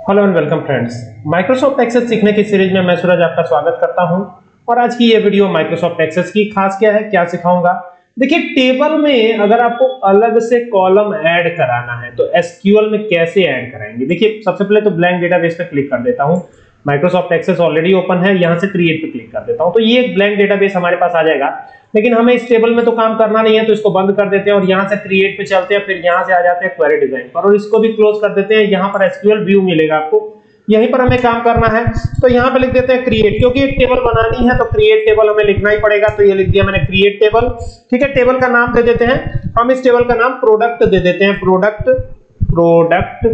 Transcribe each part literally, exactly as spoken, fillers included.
Hello and welcome friends, Microsoft Access सीखने की series में मैं सूरज आपका स्वागत करता हूं। और आज की ये वीडियो माइक्रोसॉफ्ट एक्सेस की खास क्या है, क्या सिखाऊंगा। देखिए, टेबल में अगर आपको अलग से कॉलम ऐड कराना है तो एसक्यूएल में कैसे ऐड कराएंगे। देखिए, सबसे पहले तो ब्लैंक डेटाबेस पे क्लिक कर देता हूं। माइक्रोसॉफ्ट एक्सेस ऑलरेडी ओपन है, यहां से क्रिएट पे क्लिक कर देता हूं तो ये एक ब्लैंक डेटाबेस हमारे पास आ जाएगा। लेकिन हमें इस टेबल में तो काम करना नहीं है, तो इसको बंद कर देते हैं और यहां से क्रिएट पे चलते हैं। फिर यहां से आ जाते हैं क्वेरी डिजाइन पर और इसको भी क्लोज कर देते हैं। यहां पर एसक्यूएल व्यू मिलेगा आपको, यहीं पर हमें काम करना है। तो यहां पे लिख देते हैं क्रिएट, क्योंकि एक टेबल बनानी है तो क्रिएट टेबल हमें लिखना ही पड़ेगा। तो ये लिख दिया मैंने क्रिएट टेबल। ठीक है, टेबल का नाम दे देते हैं हम, इस टेबल का नाम प्रोडक्ट दे देते हैं। प्रोडक्ट प्रोडक्ट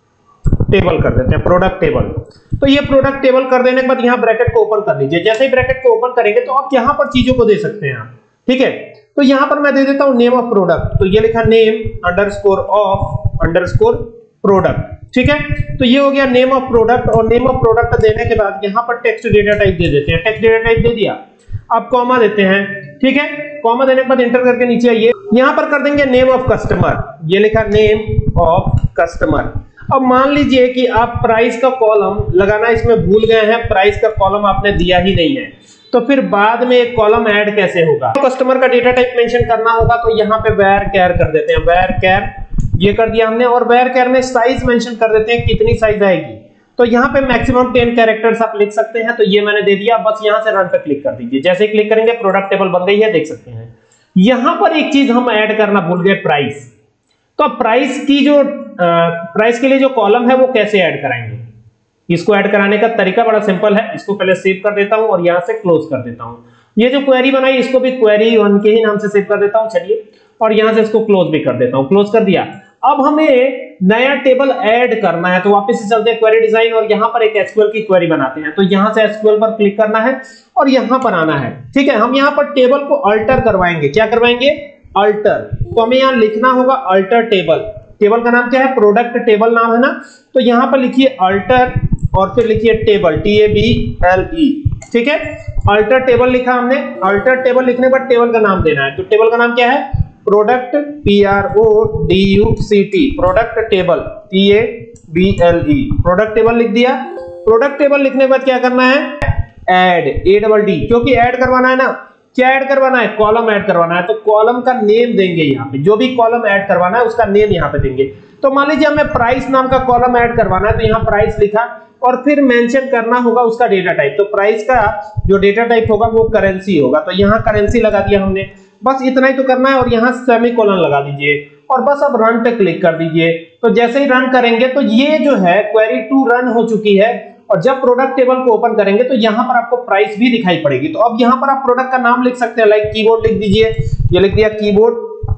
टेबल कर देते हैं, प्रोडक्ट टेबल। तो ये प्रोडक्ट टेबल कर देने के बाद यहाँ ब्रैकेट को ओपन कर लीजिए। जैसे ही ब्रैकेट को ओपन करेंगे तो आप यहाँ पर चीजों को दे सकते हैं आप। ठीक है, तो यहाँ पर मैं दे देता हूँ नेम ऑफ प्रोडक्ट। तो ये लिखा name underscore of underscore product. ठीक है, तो ये हो गया नेम ऑफ प्रोडक्ट। और नेम ऑफ प्रोडक्ट देने के बाद यहाँ पर टेक्स्ट डेटा टाइप दे देते हैं। टेक्स्ट डेटा टाइप दे दिया, अब कॉमा देते हैं। ठीक है, कॉमा देने के बाद एंटर करके नीचे आइए, यहाँ पर कर देंगे नेम ऑफ कस्टमर। ये लिखा नेम ऑफ कस्टमर। अब मान लीजिए कि आप प्राइस का कॉलम लगाना इसमें भूल गए हैं, प्राइस का कॉलम आपने दिया ही नहीं है, तो फिर बाद में एक कॉलम ऐड कैसे होगा। कस्टमर का डेटा टाइप मेंशन करना होगा, तो यहाँ पे वेर कैर कर देते हैं। वेर कैर ये कर दिया हमने, और वेर कैर में साइज मेंशन कर देते हैं, कितनी साइज आएगी। तो यहाँ पे मैक्सिमम टेन कैरेक्टर्स आप लिख सकते हैं। तो ये मैंने दे दिया, बस यहाँ से रन पे क्लिक कर दीजिए। जैसे ही क्लिक करेंगे प्रोडक्ट टेबल बन गई है, देख सकते हैं। यहाँ पर एक चीज हम ऐड करना भूल गए, प्राइस। तो प्राइस की जो प्राइस के लिए जो कॉलम है वो कैसे ऐड कराएंगे। इसको ऐड कराने का तरीका बड़ा सिंपल है। इसको पहले सेव कर देता हूं और यहां से क्लोज कर देता हूं। ये जो क्वेरी बनाई इसको भी क्वेरी वन के ही नाम से सेव कर देता हूं। चलिए, और यहां से इसको क्लोज भी कर देता हूं। क्लोज कर दिया। अब हमें नया टेबल ऐड करना है, तो वापस से चलते हैं क्वेरी डिजाइन और यहां पर एक एसक्यूएल की क्वेरी बनाते हैं। तो यहां से एसक्यूएल पर क्लिक करना है और यहां पर आना है। ठीक है, हम यहां पर टेबल को अल्टर करवाएंगे। क्या करवाएंगे? अल्टर। तो हमें यहां लिखना होगा अल्टर टेबल। टेबल का नाम क्या है? प्रोडक्ट टेबल नाम है ना। तो यहां पर लिखिए अल्टर और फिर लिखिए table, T A B L E. ठीक है, अल्टर टेबल लिखा हमने। अल्टर टेबल लिखने पर टेबल का नाम देना है। तो टेबल का नाम क्या है? Product, P R O D U C T, product table, T A B L E. Product table लिख दिया। प्रोडक्ट टेबल लिखने के बाद क्या करना है? ऐड, ए डबल डी, क्योंकि ऐड करवाना है ना। क्या ऐड करवाना है? कॉलम ऐड करवाना है। तो कॉलम का नेम देंगे यहाँ पे, जो भी कॉलम ऐड करवाना है उसका नेम यहाँ पे देंगे। तो मान लीजिए हमें प्राइस नाम का कॉलम ऐड करवाना है, तो यहाँ प्राइस लिखा और फिर मेंशन करना होगा उसका डेटा टाइप। तो प्राइस का जो डेटा टाइप होगा वो करेंसी होगा। तो यहाँ करेंसी लगा दिया हमने। बस इतना ही तो करना है और यहाँ सेमीकोलन लगा दीजिए और बस अब रन पे क्लिक कर दीजिए। तो जैसे ही रन करेंगे तो ये जो है क्वेरी टू रन हो चुकी है। और जब प्रोडक्ट टेबल को ओपन करेंगे तो यहां पर आपको प्राइस भी दिखाई पड़ेगी। तो अब यहां पर आप प्रोडक्ट का नाम लिख सकते हैं, लाइक कीबोर्ड लिख दीजिए। ये लिख दिया कीबोर्ड।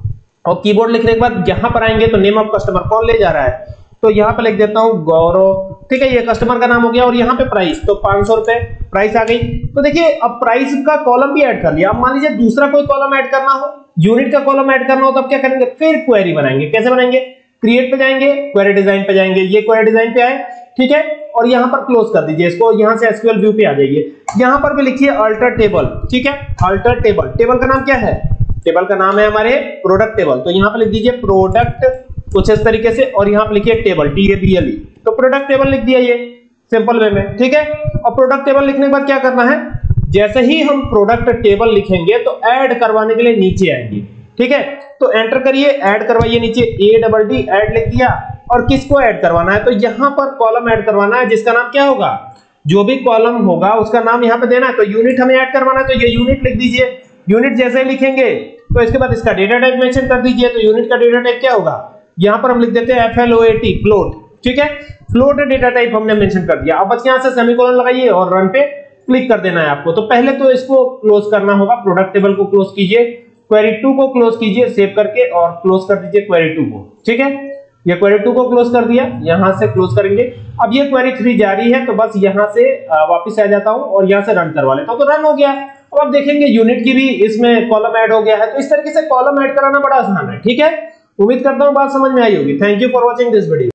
और कीबोर्ड लिखने के बाद यहां पर आएंगे तो नेम ऑफ कस्टमर, कौन ले जा रहा है, तो यहां पर लिख देता हूं गौरव। ठीक है, ये कस्टमर का नाम हो गया। और यहां पे प्राइस, तो पांच सौ रुपए प्राइस आ गई। तो देखिए, अब प्राइस का कॉलम भी ऐड कर लिया। अब मान लीजिए दूसरा कोई कॉलम ऐड करना हो, यूनिट का कॉलम ऐड करना हो, तो अब क्या करेंगे? फिर क्वेरी बनाएंगे। कैसे बनाएंगे? क्रिएट पे जाएंगे, क्वेरी डिजाइन पे जाएंगे। ये क्वेरी डिजाइन पे आए, ठीक है, और यहां पर क्लोज कर दीजिए इसको। यहां से एसक्यूएल व्यू पे आ जाइए। यहां पर भी लिखिए अल्टर टेबल। ठीक है, अल्टर टेबल। टेबल का नाम क्या है? टेबल का नाम है हमारे प्रोडक्ट टेबल। तो यहां पर लिख दीजिए प्रोडक्ट कुछ इस तरीके से और यहां पर लिखिए table, T A B L E. तो प्रोडक्ट टेबल लिख दिया ये सिंपल वे में। ठीक है, और प्रोडक्ट टेबल लिखने के बाद क्या करना है? जैसे ही हम प्रोडक्ट टेबल लिखेंगे तो ऐड करवाने के लिए नीचे आएंगे। ठीक है, तो एंटर करिए, ऐड करवाइए नीचे, ए डबल डी, ऐड लिख दिया। और किसको ऐड करवाना है? तो यहां पर कॉलम ऐड करवाना है, जिसका नाम क्या होगा? जो भी कॉलम होगा उसका नाम यहां पे देना है। तो यूनिट हमें ऐड करवाना है, तो ये यूनिट लिख दीजिए। यूनिट जैसे ही लिखेंगे तो इसके बाद इसका डेटा टाइप मेंशन कर दीजिए। तो यूनिट का डेटा टाइप क्या होगा? यहां पर हम लिख देते हैं F L O A T, float. ठीक है, फ्लोट डेटा टाइप हमने मेंशन कर दिया। अब बस यहां से सेमीकोलन लगाइए और रन पे क्लिक कर देना है आपको। तो पहले तो इसको क्लोज करना होगा, प्रोडक्ट टेबल को क्लोज कीजिए, क्वेरी टू को क्लोज कीजिए सेव करके और क्लोज कर दीजिए क्वेरी टू को। ठीक है, ये क्वेरी टू को क्लोज कर दिया, यहां से क्लोज करेंगे। अब ये क्वेरी थ्री जारी है, तो बस यहां से वापस आ जाता हूं और यहां से रन करवा लेता हूं। तो रन हो गया। अब आप देखेंगे यूनिट की भी इसमें कॉलम ऐड हो गया है। तो इस तरीके से कॉलम ऐड कराना बड़ा आसान है। ठीक है, उम्मीद करता हूं बात समझ में आई होगी। Thank you for watching this video.